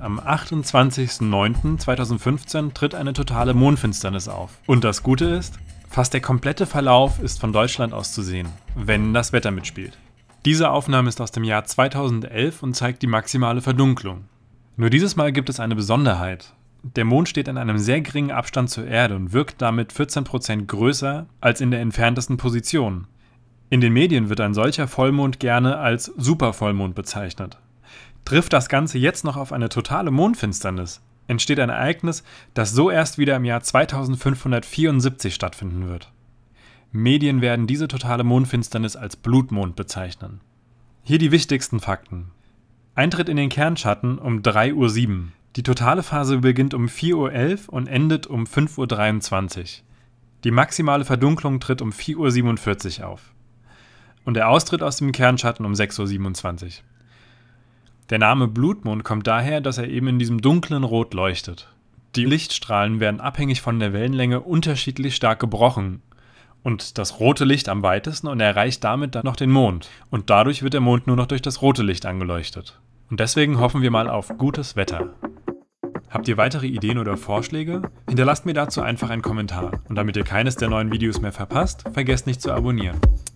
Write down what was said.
am 28.09.2015 tritt eine totale Mondfinsternis auf. Und das Gute ist, fast der komplette Verlauf ist von Deutschland aus zu sehen, wenn das Wetter mitspielt. Diese Aufnahme ist aus dem Jahr 2011 und zeigt die maximale Verdunklung. Nur dieses Mal gibt es eine Besonderheit. Der Mond steht in einem sehr geringen Abstand zur Erde und wirkt damit 14% größer als in der entferntesten Position. In den Medien wird ein solcher Vollmond gerne als Supervollmond bezeichnet. Trifft das Ganze jetzt noch auf eine totale Mondfinsternis, entsteht ein Ereignis, das so erst wieder im Jahr 2574 stattfinden wird. Medien werden diese totale Mondfinsternis als Blutmond bezeichnen. Hier die wichtigsten Fakten. Eintritt in den Kernschatten um 3:07 Uhr. Die totale Phase beginnt um 4:11 Uhr und endet um 5:23 Uhr. Die maximale Verdunklung tritt um 4:47 Uhr auf. Und der Austritt aus dem Kernschatten um 6:27 Uhr. Der Name Blutmond kommt daher, dass er eben in diesem dunklen Rot leuchtet. Die Lichtstrahlen werden abhängig von der Wellenlänge unterschiedlich stark gebrochen. Und das rote Licht am weitesten und erreicht damit dann noch den Mond. Und dadurch wird der Mond nur noch durch das rote Licht angeleuchtet. Und deswegen hoffen wir mal auf gutes Wetter. Habt ihr weitere Ideen oder Vorschläge? Hinterlasst mir dazu einfach einen Kommentar. Und damit ihr keines der neuen Videos mehr verpasst, vergesst nicht zu abonnieren.